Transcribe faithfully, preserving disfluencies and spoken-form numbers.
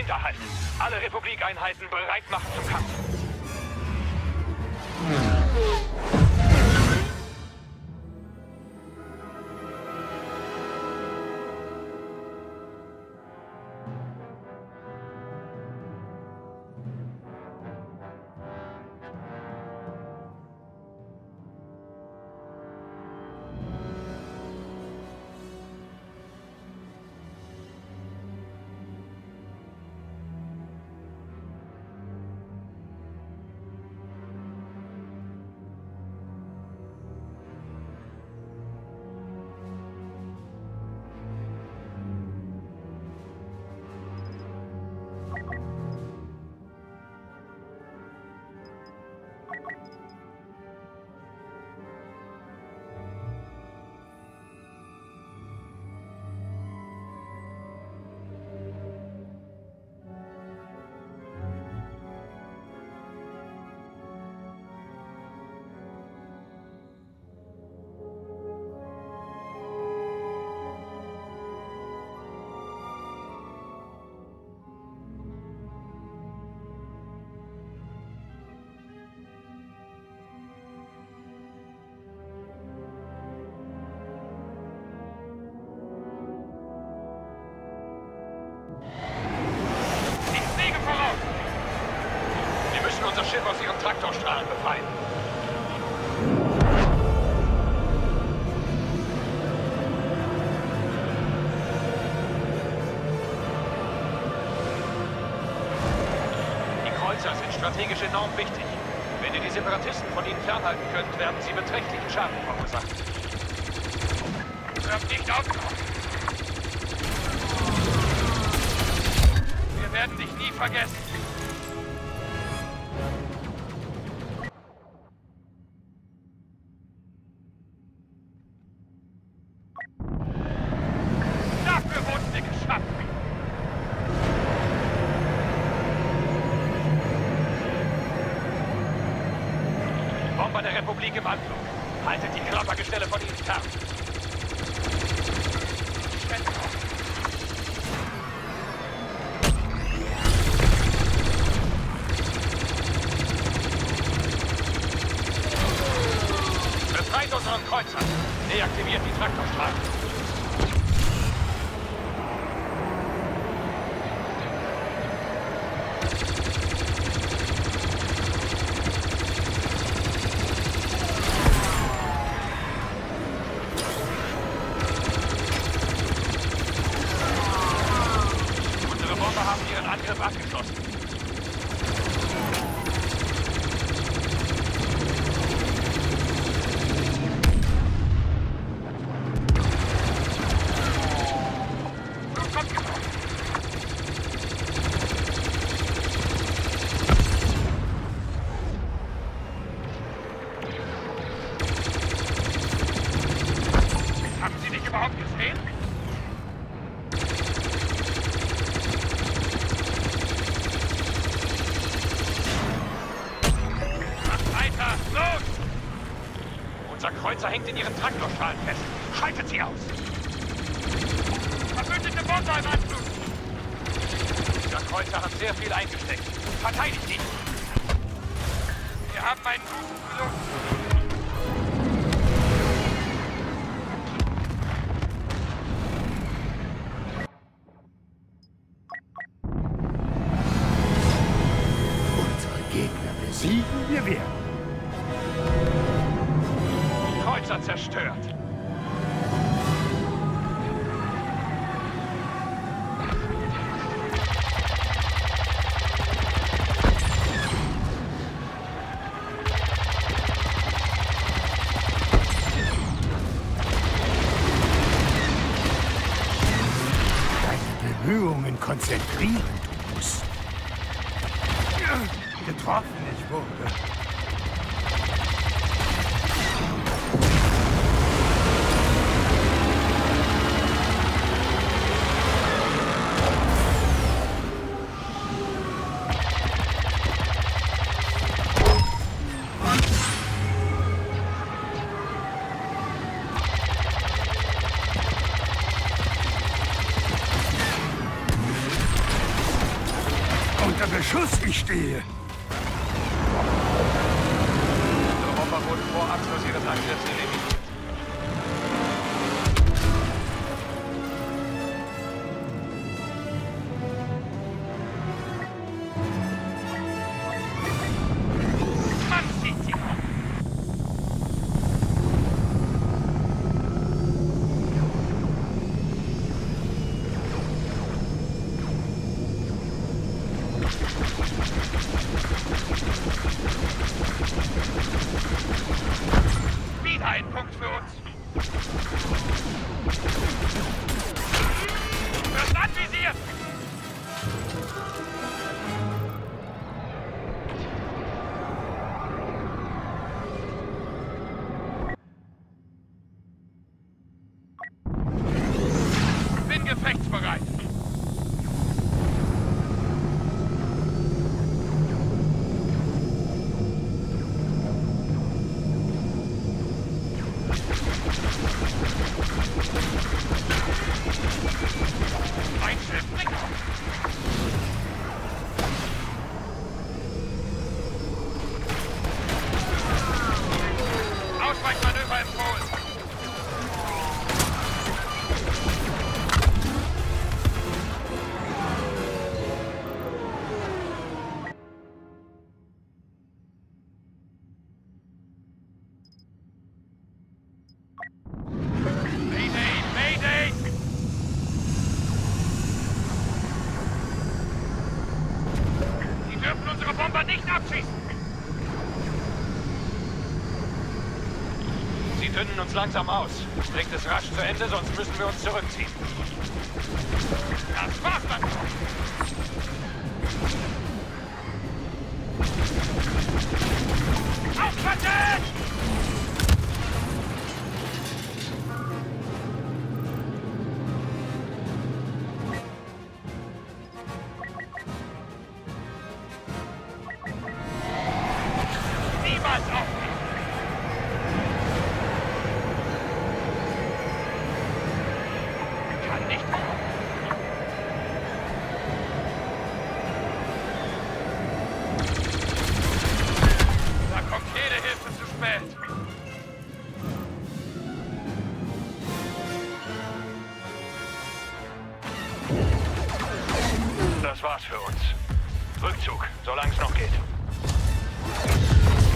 Hinterhalt. Alle Republikeinheiten bereit machen zum Kampf. Schiff aus ihren Traktorstrahlen befreien. Die Kreuzer sind strategisch enorm wichtig. Wenn ihr die Separatisten von ihnen fernhalten könnt, werden sie beträchtlichen Schaden verursachen. Hört nicht auf! Wir werden dich nie vergessen. Bomber der Republik im Anflug. Haltet die Körpergestelle von ihnen fern. Befreit unseren Kreuzer. Deaktiviert die Traktorstrahlen. Haben ihren Angriff abgeschlossen. Haben Sie dich überhaupt gesehen? Los! Unser Kreuzer hängt in ihren Traktorstrahlen fest. Schaltet sie aus! Verbündete Bomber im Anflug! Unser Kreuzer hat sehr viel eingesteckt. Verteidigt ihn! Wir haben einen guten Piloten. Besiegen wir werden. Kreuzer zerstört. Deine Bemühungen konzentrieren, du musst. Getroffen ich wurde. unter Beschuss ich stehe. Unsere Bomber wurden vor Abschluss ihres Angriffs eliminiert. Wieder ein Punkt für uns. Wird anvisiert! Bin gefechtsbereit. Ein Schiff bringt. Ausweichmanöver empfohlen. Mayday, Mayday! Sie dürfen unsere Bomber nicht abschießen! Sie dünnen uns langsam aus. Bringt es rasch zu Ende, sonst müssen wir uns zurückziehen. Das war's dann! Aufpassen! Niemals aufgeben! Kann nicht. Da kommt jede Hilfe zu spät. Das war's für uns. Rückzug, solange es noch geht.